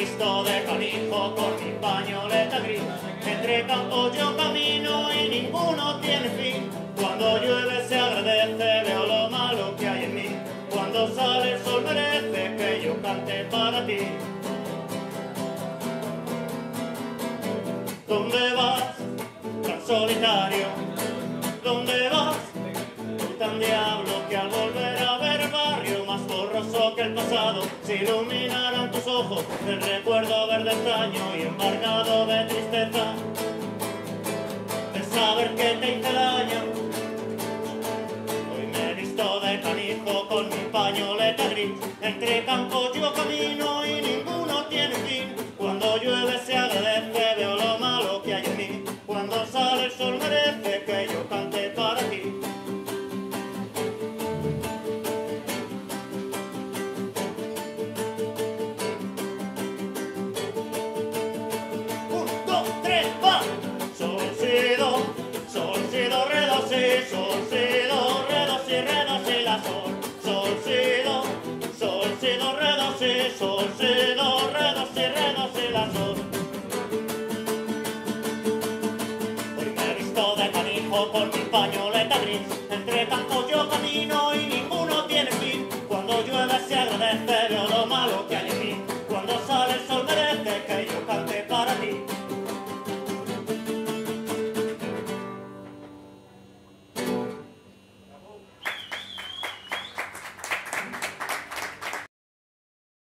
visto de canijo con mi pañoleta gris. Entre campos yo camino y ninguno tiene fin. Cuando llueve se agradece, veo lo malo que hay en mí. Cuando sale el sol merece que yo cante para ti. ¿Dónde vas, tan solitario? ¿Dónde vas, tú tan diablo, que al volver a ver el barrio más borroso que el pasado se iluminaran tus ojos del recuerdo verde extraño y embargado de tristeza de saber que te hice daño? Hoy me he visto de canijo con mi pañoleta gris. Entre campos yo camino y ninguno tiene fin. Cuando llueve se agradece, veo lo malo que hay en mí. Cuando sale el sol merece que yo cante para ti. Un, dos, tres, va. Sol, si, do, re, do, si, sol, si, do, si, la, sol. Sol, si, do, re, do, si, sol, si, do, si, la, sol. Hoy me he visto de canijo con mi pañoleta gris. Entre campos yo camino